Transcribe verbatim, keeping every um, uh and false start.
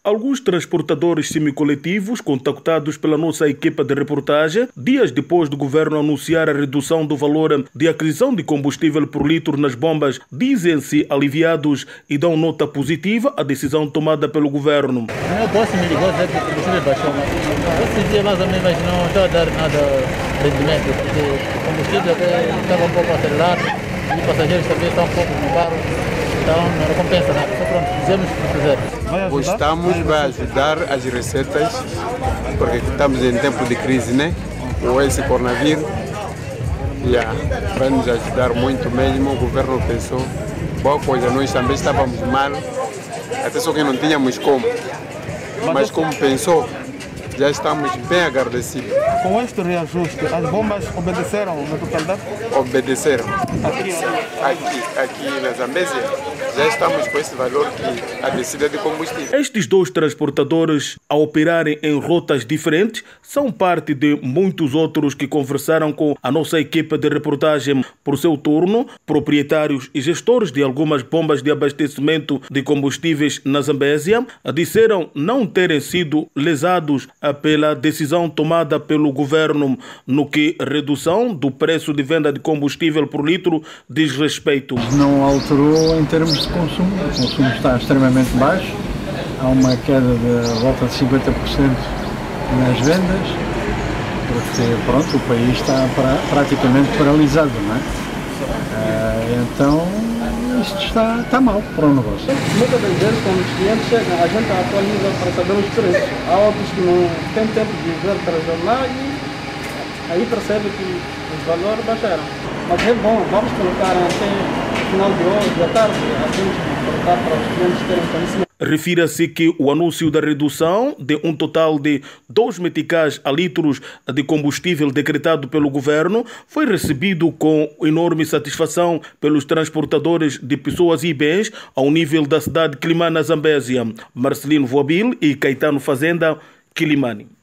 Alguns transportadores semicoletivos, contactados pela nossa equipa de reportagem, dias depois do governo anunciar a redução do valor de aquisição de combustível por litro nas bombas, dizem-se aliviados e dão nota positiva à decisão tomada pelo governo. O meu boss me ligou dizendo que o combustível baixou, mas esse dia mais ou menos mas não está a dar nada de rendimento, porque o combustível até estava um pouco acelerado e os passageiros também estão um pouco no carro. Então não recompensa nada, só pronto, fizemos o que fizemos. Gostamos, vai ajudar as receitas, porque estamos em tempo de crise, né? Com esse coronavírus, yeah, vai nos ajudar muito mesmo. O governo pensou, boa coisa, nós também estávamos mal, até só que não tínhamos como, mas como pensou, já estamos bem agradecidos. Com este reajuste, as bombas obedeceram na totalidade? Obedeceram. Aqui, aqui, aqui na Zambésia, já estamos com esse valor que a descida de combustível. Estes dois transportadores, a operarem em rotas diferentes, são parte de muitos outros que conversaram com a nossa equipe de reportagem. Por seu turno, proprietários e gestores de algumas bombas de abastecimento de combustíveis na Zambésia disseram não terem sido lesados pela decisão tomada pelo governo no que redução do preço de venda de combustível por litro diz respeito. Não alterou em termos de consumo, o consumo está extremamente baixo, há uma queda de volta de cinquenta por cento nas vendas, porque pronto, o país está pra, praticamente paralisado, não é? Uh, então isto está, está mal para o negócio. Muitas das vezes quando os clientes chegam, a gente atualiza para saber os preços. Há outros que não têm tempo de ver para jornal e aí percebe que os valores baixaram. Mas é bom, vamos colocar até o final de hoje, da tarde, a gente colocar para os clientes terem conhecimento. Refira-se que o anúncio da redução de um total de dois meticais a litros de combustível decretado pelo governo foi recebido com enorme satisfação pelos transportadores de pessoas e bens ao nível da cidade de Quilimane, na Zambésia. Marcelino Voabil e Caetano Fazenda, Quilimane.